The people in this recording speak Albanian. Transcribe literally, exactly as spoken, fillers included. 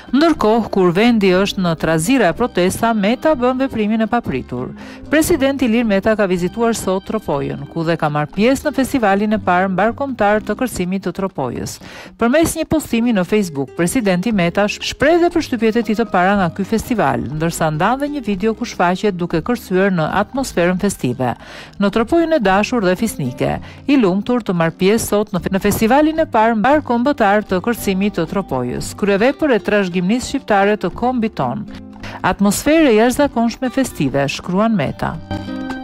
Ndërkohë, kur vendi është në trazira e protesta, Meta bën veprimin e papritur. Presidenti Ilir Meta ka vizituar sot Tropojën, ku dhe ka marrë pjesë në festivalin e parë mbarkombëtar të kërcimit të Tropojës. Përmes një postimi në Facebook, presidenti Meta shpreh dhe përshtypjet e tij të para nga ky festival, ndërsa ndan dhe një video ku shfaqet duke kërcyer në atmosferën festive. Në Tropojën e dashur dhe fisnike, i lumtur të marrë pjesë sot në festivalin e parë mbarkombëtar të kërcimit të Tropojës. Kryevepër e trashëgimisë shqiptare të kombit ton. Atmosferë jashtëzakonshme festive, shkruan Meta.